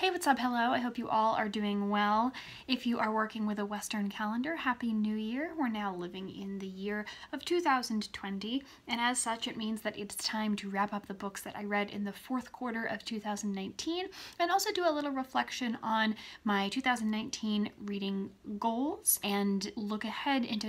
Hey, what's up? Hello. I hope you all are doing well. If you are working with a Western calendar, Happy New Year. We're now living in the year of 2020, and as such, it means that it's time to wrap up the books that I read in the fourth quarter of 2019, and also do a little reflection on my 2019 reading goals and look ahead into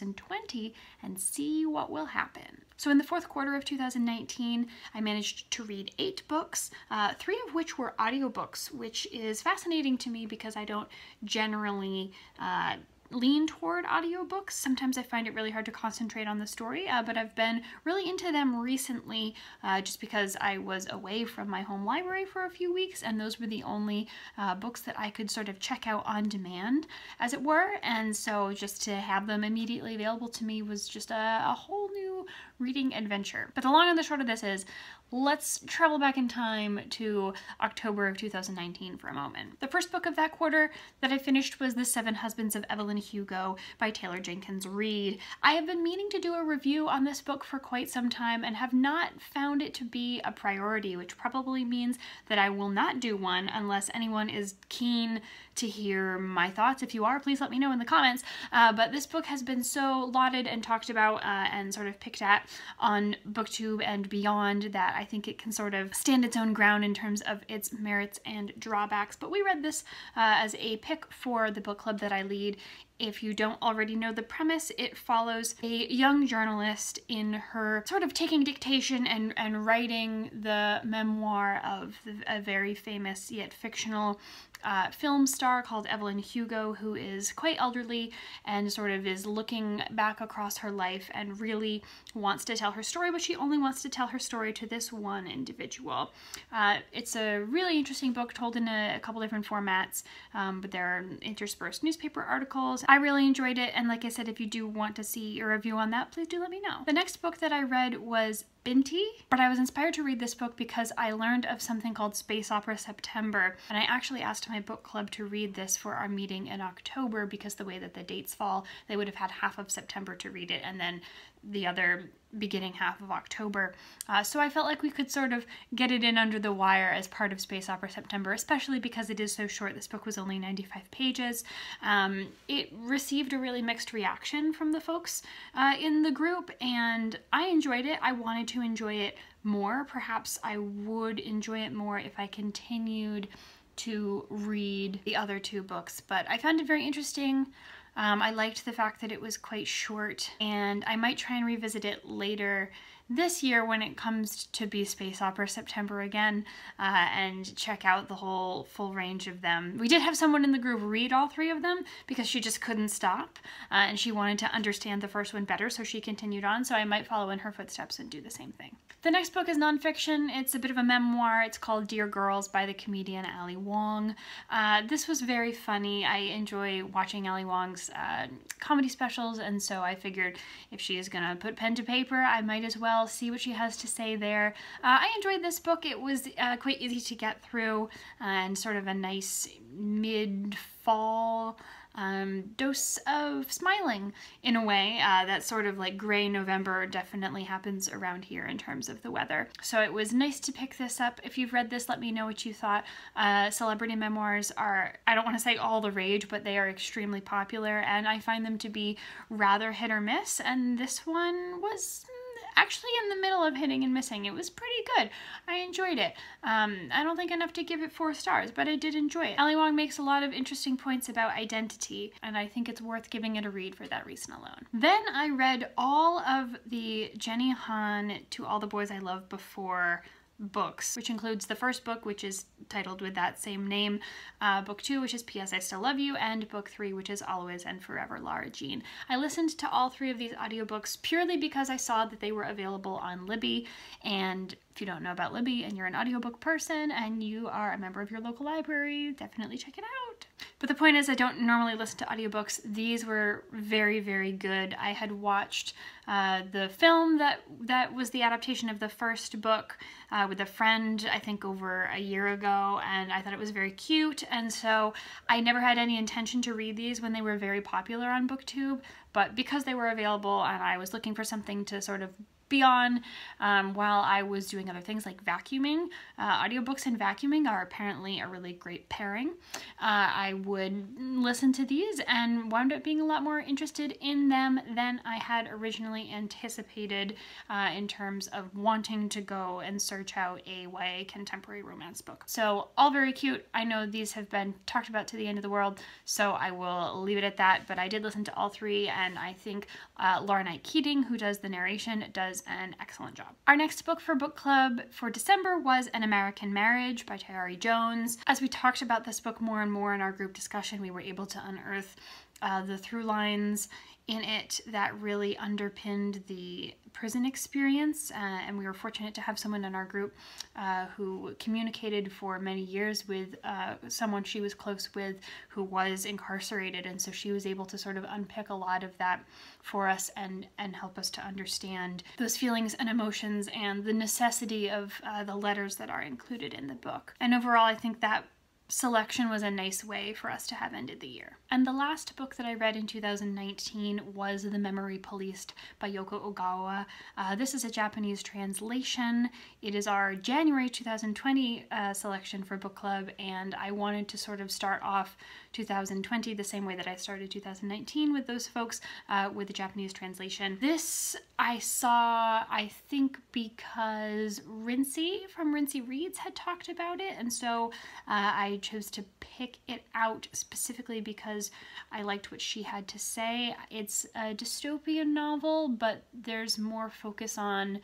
2020 and see what will happen. So in the fourth quarter of 2019, I managed to read 8 books, 3 of which were audiobooks, which is fascinating to me because I don't generally lean toward audiobooks. Sometimes I find it really hard to concentrate on the story, but I've been really into them recently just because I was away from my home library for a few weeks, and those were the only books that I could sort of check out on demand, as it were, and so just to have them immediately available to me was just a whole new reading adventure. But the long and the short of this is, let's travel back in time to October of 2019 for a moment. The first book of that quarter that I finished was The Seven Husbands of Evelyn Hugo by Taylor Jenkins Reid. I have been meaning to do a review on this book for quite some time and have not found it to be a priority, which probably means that I will not do one unless anyone is keen to hear my thoughts. If you are, please let me know in the comments. But this book has been so lauded and talked about and sort of picked at on BookTube and beyond that I think it can sort of stand its own ground in terms of its merits and drawbacks. But we read this as a pick for the book club that I lead. If you don't already know the premise, it follows a young journalist in her sort of taking dictation and writing the memoir of a very famous yet fictional film star called Evelyn Hugo, who is quite elderly and sort of is looking back across her life and really wants to tell her story, but she only wants to tell her story to this one individual. It's a really interesting book told in a couple different formats, but there are interspersed newspaper articles. I really enjoyed it, and like I said, if you do want to see a review on that, please do let me know. The next book that I read was Binti, but I was inspired to read this book because I learned of something called Space Opera September, and I actually asked my book club to read this for our meeting in October because the way that the dates fall, they would have had half of September to read it and then the other beginning half of October. So I felt like we could sort of get it in under the wire as part of Space Opera September, especially because it is so short. This book was only 95 pages. It received a really mixed reaction from the folks in the group, and I enjoyed it. I wanted to enjoy it more. Perhaps I would enjoy it more if I continued to read the other 2 books, but I found it very interesting. I liked the fact that it was quite short, and I might try and revisit it later this year when it comes to be Space Opera September again, and check out the whole full range of them. We did have someone in the group read all 3 of them because she just couldn't stop, and she wanted to understand the first one better, so she continued on, so I might follow in her footsteps and do the same thing. The next book is nonfiction. It's a bit of a memoir. It's called Dear Girls by the comedian Ali Wong. This was very funny. I enjoy watching Ali Wong's comedy specials, and so I figured if she is gonna put pen to paper, I might as well see what she has to say there. I enjoyed this book. It was quite easy to get through and sort of a nice mid-fall dose of smiling in a way. That sort of like gray November definitely happens around here in terms of the weather. So it was nice to pick this up. If you've read this, let me know what you thought. Celebrity memoirs are, I don't want to say all the rage, but they are extremely popular, and I find them to be rather hit or miss, and this one was actually in the middle of hitting and missing. It was pretty good. I enjoyed it. I don't think enough to give it 4 stars, but I did enjoy it. Ali Wong makes a lot of interesting points about identity, and I think it's worth giving it a read for that reason alone. Then I read all of the Jenny Han To All the Boys I Loved Before books, which includes the first book, which is titled with that same name, book 2, which is P.S. I Still Love You, and book 3, which is Always and Forever, Lara Jean. I listened to all 3 of these audiobooks purely because I saw that they were available on Libby, and if you don't know about Libby and you're an audiobook person and you are a member of your local library, definitely check it out. But the point is, I don't normally listen to audiobooks. These were very, very good. I had watched the film that was the adaptation of the first book with a friend, I think over a year ago, and I thought it was very cute, and so I never had any intention to read these when they were very popular on BookTube, but because they were available and I was looking for something to sort of be on while I was doing other things like vacuuming. Audiobooks and vacuuming are apparently a really great pairing. I would listen to these and wound up being a lot more interested in them than I had originally anticipated in terms of wanting to go and search out a YA contemporary romance book. So all very cute. I know these have been talked about to the end of the world, so I will leave it at that, but I did listen to all three, and I think Laura Knight Keating, who does the narration, does an excellent job. Our next book for book club for December was An American Marriage by Tayari Jones. As we talked about this book more and more in our group discussion, we were able to unearth the through lines in it that really underpinned the prison experience, and we were fortunate to have someone in our group who communicated for many years with someone she was close with who was incarcerated, and so she was able to sort of unpick a lot of that for us and help us to understand those feelings and emotions and the necessity of the letters that are included in the book. And overall, I think that selection was a nice way for us to have ended the year. And the last book that I read in 2019 was The Memory Policed by Yoko Ogawa. This is a Japanese translation. It is our January 2020 selection for book club, and I wanted to sort of start off 2020 the same way that I started 2019 with those folks with the Japanese translation. This I saw, I think, because Rincey from Rincey Reads had talked about it, and so I chose to pick it out specifically because I liked what she had to say. It's a dystopian novel, but there's more focus on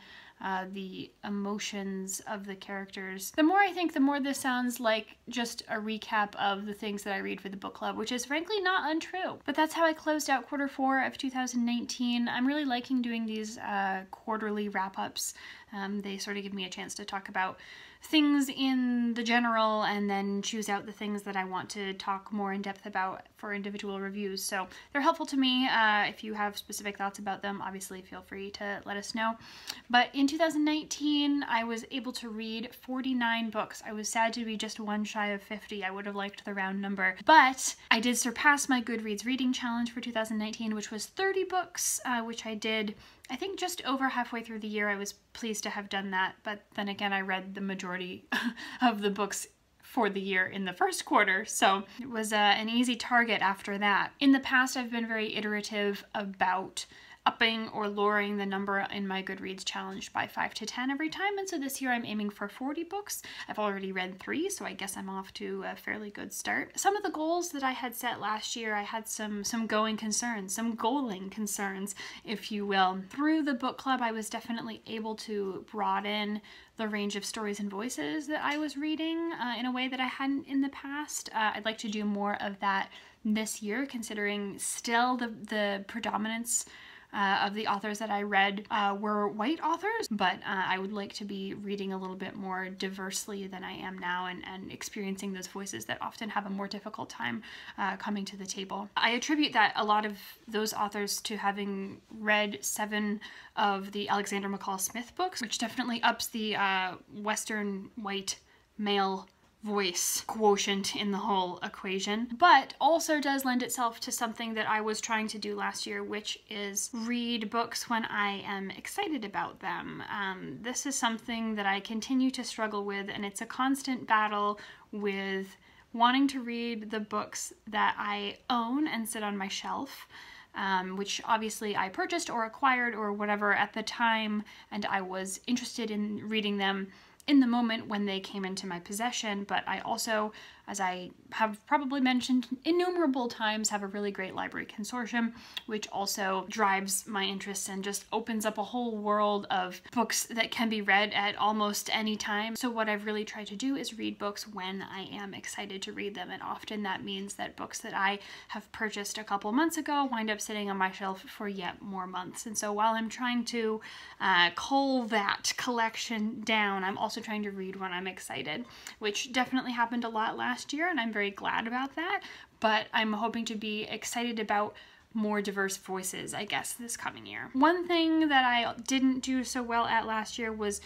the emotions of the characters. The more I think, the more this sounds like just a recap of the things that I read for the book club, which is frankly not untrue. But that's how I closed out quarter 4 of 2019. I'm really liking doing these quarterly wrap-ups. They sort of give me a chance to talk about things in the general and then choose out the things that I want to talk more in depth about for individual reviews. So they're helpful to me. If you have specific thoughts about them, obviously feel free to let us know. But in 2019, I was able to read 49 books. I was sad to be just one shy of 50. I would have liked the round number. But I did surpass my Goodreads reading challenge for 2019, which was 30 books, which I did I think just over halfway through the year. I was pleased to have done that, but then again, I read the majority of the books for the year in the first quarter, so it was an easy target after that. In the past, I've been very iterative about upping or lowering the number in my Goodreads challenge by 5 to 10 every time, and so this year I'm aiming for 40 books. I've already read 3, so I guess I'm off to a fairly good start. Some of the goals that I had set last year, I had some goaling concerns, if you will. Through the book club, I was definitely able to broaden the range of stories and voices that I was reading in a way that I hadn't in the past. I'd like to do more of that this year, considering still the predominance of the authors that I read were white authors, but I would like to be reading a little bit more diversely than I am now and experiencing those voices that often have a more difficult time coming to the table. I attribute that a lot of those authors to having read 7 of the Alexander McCall Smith books, which definitely ups the Western white male voice quotient in the whole equation, but also does lend itself to something that I was trying to do last year, which is read books when I am excited about them. This is something that I continue to struggle with, and it's a constant battle with wanting to read the books that I own and sit on my shelf, which obviously I purchased or acquired or whatever at the time, and I was interested in reading them in the moment when they came into my possession, but I also, as I have probably mentioned innumerable times, have a really great library consortium, which also drives my interest and just opens up a whole world of books that can be read at almost any time. So what I've really tried to do is read books when I am excited to read them, and often that means that books that I have purchased a couple months ago wind up sitting on my shelf for yet more months. And so while I'm trying to cull that collection down, I'm also trying to read when I'm excited, which definitely happened a lot last year, and I'm very glad about that, but I'm hoping to be excited about more diverse voices, I guess, this coming year. One thing that I didn't do so well at last year was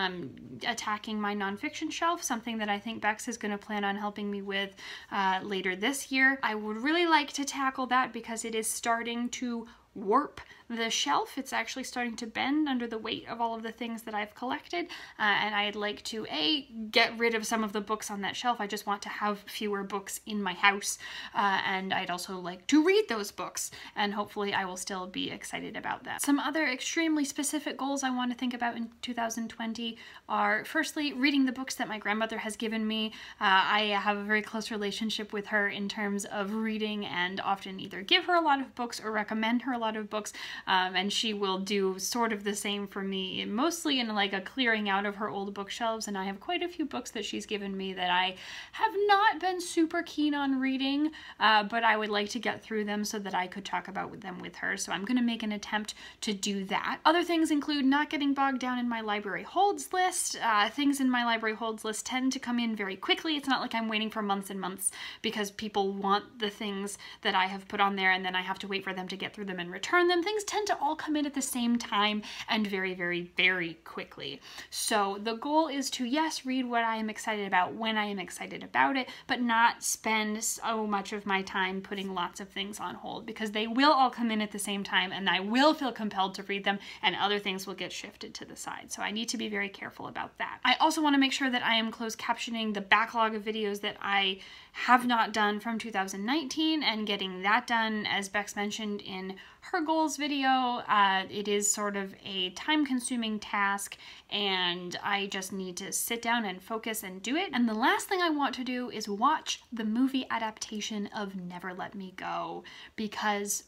attacking my nonfiction shelf, something that I think Bex is going to plan on helping me with later this year. I would really like to tackle that because it is starting to warp the shelf. It's actually starting to bend under the weight of all of the things that I've collected, and I'd like to get rid of some of the books on that shelf. I just want to have fewer books in my house, and I'd also like to read those books, and hopefully I will still be excited about that. Some other extremely specific goals I want to think about in 2020 are, firstly, reading the books that my grandmother has given me. I have a very close relationship with her in terms of reading, and often either give her a lot of books or recommend her a lot of books, and she will do sort of the same for me, mostly in like a clearing out of her old bookshelves, and I have quite a few books that she's given me that I have not been super keen on reading, but I would like to get through them so that I could talk about them with her, so I'm going to make an attempt to do that. Other things include not getting bogged down in my library holds list. Things in my library holds list tend to come in very quickly. It's not like I'm waiting for months and months because people want the things that I have put on there and then I have to wait for them to get through them and return them. Things tend to all come in at the same time and very, very, very quickly. So the goal is to, yes, read what I am excited about when I am excited about it, but not spend so much of my time putting lots of things on hold, because they will all come in at the same time and I will feel compelled to read them and other things will get shifted to the side. So I need to be very careful about that. I also want to make sure that I am closed captioning the backlog of videos that I have not done from 2019 and getting that done. As Bex mentioned in her goals video, it is sort of a time-consuming task and I just need to sit down and focus and do it. And the last thing I want to do is watch the movie adaptation of Never Let Me Go, because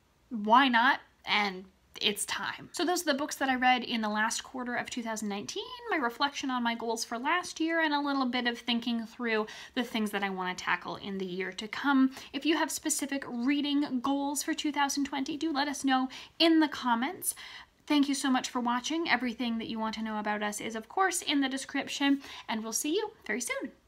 why not? And it's time. So those are the books that I read in the last quarter of 2019, my reflection on my goals for last year, and a little bit of thinking through the things that I want to tackle in the year to come. If you have specific reading goals for 2020, do let us know in the comments. Thank you so much for watching. Everything that you want to know about us is, of course, in the description, and we'll see you very soon.